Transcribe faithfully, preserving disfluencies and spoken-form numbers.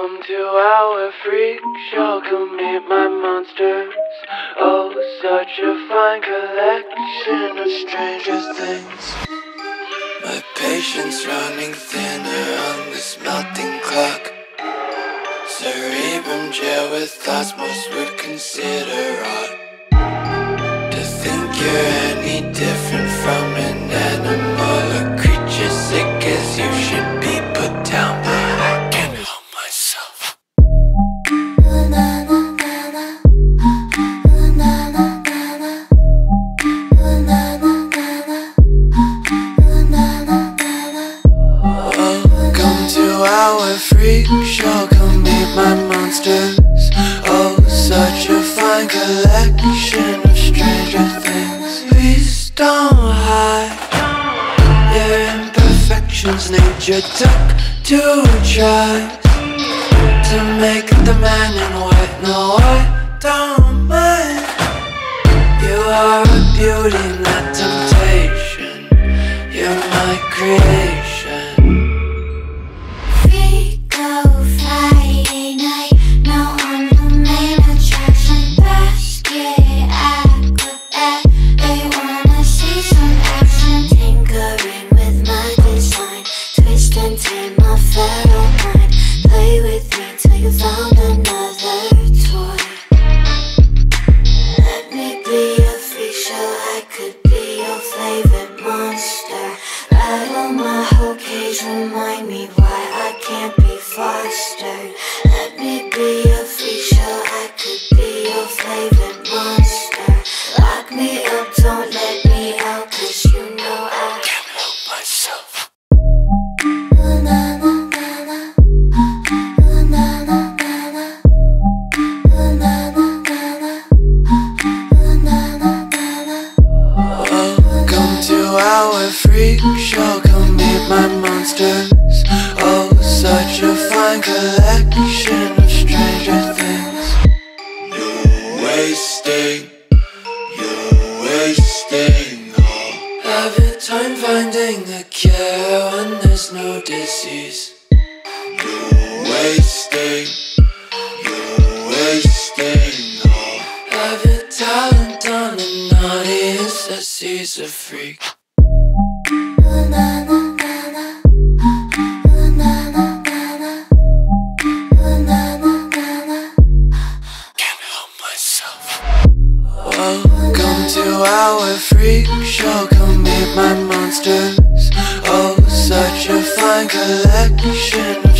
Welcome to our freak show, come meet my monsters. Oh, such a fine collection of stranger things. My patience running thinner on this melting clock. Cerebrum jail with thoughts most would consider odd. To think you're any different from an animal or creature sick as you should be put down, but I can't help myself. Welcome to our freak show, come meet my monsters. Oh, such a fine collection of stranger things. Please don't hide your imperfections. Nature took two tries to make the man in white. No, I don't mind. You are a beauty, not temptation. You're my creation. Friday night, now I'm the main attraction. Basket, acrobat, they wanna see some action. Tinkering with my design, twist and tame my feral mind. Play with me till you found another toy. Let me be a freak show, I could be your favorite monster. Rattle my whole cage, remind me why I can't be fostered. Let me be a freak show, I could be your favorite monster. Lock me up, don't let me out, cause you know I Can't help myself. Welcome to our freak show, come meet my monsters. Oh, such a fine collection of stranger things. You're wasting, you're wasting all of your time finding the cure when there's no disease. You're wasting, you're wasting all of your talent on an audience that sees a freak. Welcome to our freak show, come meet my monsters. Oh, such a fine collection